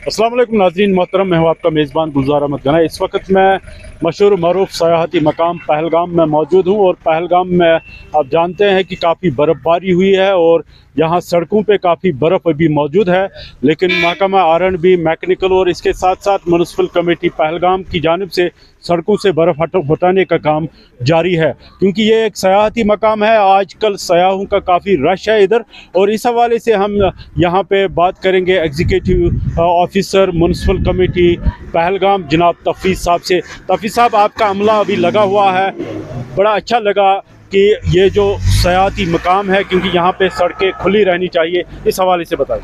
अस्सलाम वालेकुम नाज़रीन मोहतरम, मैं हूँ आपका मेज़बान गुलजार अहमद गना। इस वक्त मैं मशहूर मरूफ सयाहती मकाम पहलगाम में मौजूद हूँ और पहलगाम में आप जानते हैं कि काफ़ी बर्फ़बारी हुई है और यहाँ सड़कों पे काफ़ी बर्फ़ अभी मौजूद है, लेकिन महकमा R&B मैकेनिकल और इसके साथ साथ म्युनिसिपल कमेटी पहलगाम की जानिब से सड़कों से बर्फ़ हटाने का काम जारी है, क्योंकि ये एक सयाहती मकाम है। आजकल सयाहों का काफ़ी रश है इधर, और इस हवाले से हम यहाँ पे बात करेंगे executive officer municipal committee Pahalgam जनाब तफीज़ साहब से। तफीज़ साहब, आपका अमला अभी लगा हुआ है, बड़ा अच्छा लगा कि ये जो सयाहती मकाम है, क्योंकि यहाँ पे सड़कें खुली रहनी चाहिए, इस हवाले से बताइए।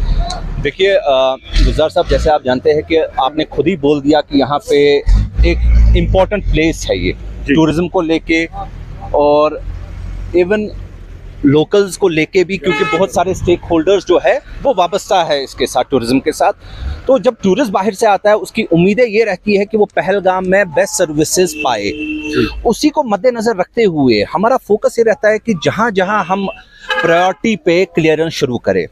देखिए गुलजार साहब, जैसे आप जानते हैं कि आपने खुद ही बोल दिया कि यहाँ पे एक इम्पॉर्टेंट प्लेस है ये टूरिज़्म को लेके और इवन लोकल्स को लेके भी, क्योंकि बहुत सारे स्टेक होल्डर्स जो है वो वाबस्ता है इसके साथ, टूरिज़्म के साथ। तो जब टूरिस्ट बाहर से आता है उसकी उम्मीदें ये रहती है कि वो पहलगाम में बेस्ट सर्विसेज पाए। उसी को मद्देनज़र रखते हुए हमारा फोकस ये रहता है कि जहाँ जहाँ हम प्रायोरिटी पे क्लियरेंस शुरू करें,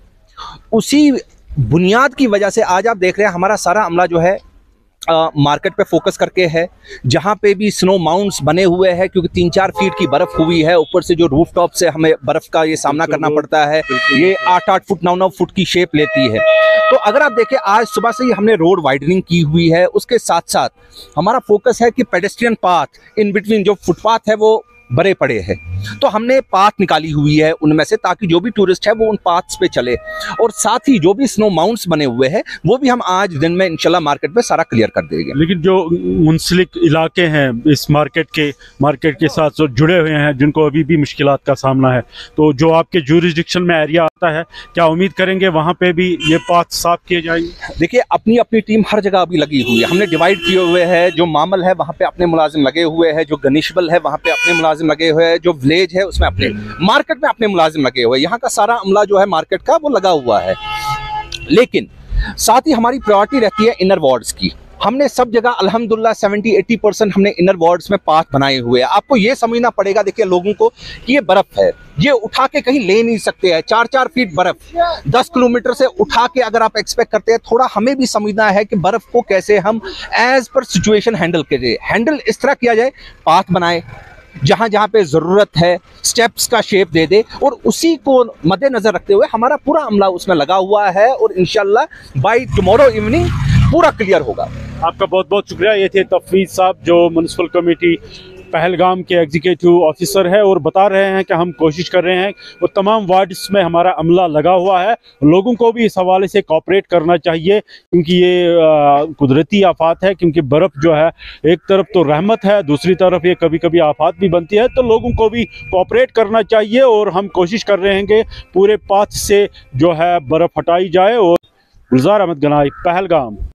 उसी बुनियाद की वजह से आज आप देख रहे हैं हमारा सारा अमला जो है मार्केट पे फोकस करके है। जहाँ पे भी स्नो माउंट्स बने हुए हैं, क्योंकि 3-4 फीट की बर्फ़ हुई है, ऊपर से जो रूफ टॉप से हमें बर्फ़ का ये सामना करना पड़ता है, ये 8-8 फुट 9-9 फुट की शेप लेती है। तो अगर आप देखें आज सुबह से ही हमने रोड वाइडनिंग की हुई है, उसके साथ साथ हमारा फोकस है कि पेडेस्ट्रियन पाथ इन बिटवीन जो फुटपाथ है वो बड़े पड़े हैं, तो हमने पाथ निकाली हुई है उनमें से, ताकि जो भी टूरिस्ट है वो उन पाथ्स पे चले। और साथ ही जो भी स्नो माउंट्स बने हुए हैं वो भी हम आज दिन में इंशाल्लाह मार्केट में सारा क्लियर कर देंगे। लेकिन जो मुंसलिक इलाके हैं इस मार्केट के साथ जो जुड़े हुए हैं, जिनको अभी भी मुश्किलात का सामना है, तो जो आपके ज्यूरिसडिक्शन में एरिया आता है, क्या उम्मीद करेंगे वहाँ पे भी ये पाथ साफ किए जाएंगे? देखिए, अपनी अपनी टीम हर जगह अभी लगी हुई है, हमने डिवाइड किए हुए हैं। जो मामल है वहाँ पे अपने मुलाजिम लगे हुए हैं, जो गनिशबल है वहाँ पे अपने मुलाजिम लगे हुए हैं, जो विलेज है उसमें अपने, मार्केट में अपने मुलाजिम लगे हुए हैं। यहाँ का सारा अमला जो है मार्केट का वो लगा हुआ है। लेकिन साथ ही हमारी प्रायोरिटी रहती है इनर वार्ड्स की। हमने सब जगह अल्हम्दुलिल्लाह 70-80% हमने इनर वार्ड्स में पाथ बनाए हुए हैं। आपको ये समझना पड़ेगा, देखिए लोगों को, कि ये बर्फ है, ये उठा के कहीं ले नहीं सकते हैं। 4-4 फीट बर्फ 10 किलोमीटर से उठा के अगर आप एक्सपेक्ट करते हैं, थोड़ा हमें भी समझना है कि बर्फ को कैसे हम एज पर सिचुएशन हैंडल करें। हैंडल इस तरह किया जाए, पाथ बनाए, जहाँ जहाँ पे ज़रूरत है स्टेप्स का शेप दे दे, और उसी को मद्देनज़र रखते हुए हमारा पूरा अमला उसमें लगा हुआ है, और इंशाल्लाह बाय टुमारो इवनिंग पूरा क्लियर होगा। आपका बहुत बहुत शुक्रिया। ये थे तफवीज़ साहब, जो म्युनिसिपल कमेटी पहलगाम के एग्जीक्यूटिव ऑफिसर है, और बता रहे हैं कि हम कोशिश कर रहे हैं वो तमाम वार्ड्स में हमारा अमला लगा हुआ है। लोगों को भी इस हवाले से कोऑपरेट करना चाहिए, क्योंकि ये कुदरती आफात है, क्योंकि बर्फ़ जो है एक तरफ तो रहमत है, दूसरी तरफ ये कभी कभी आफात भी बनती है। तो लोगों को भी कोऑपरेट करना चाहिए, और हम कोशिश कर रहे हैं कि पूरे पाथ से जो है बर्फ़ हटाई जाए। और गुलजार अहमद गनाई, पहलगाम।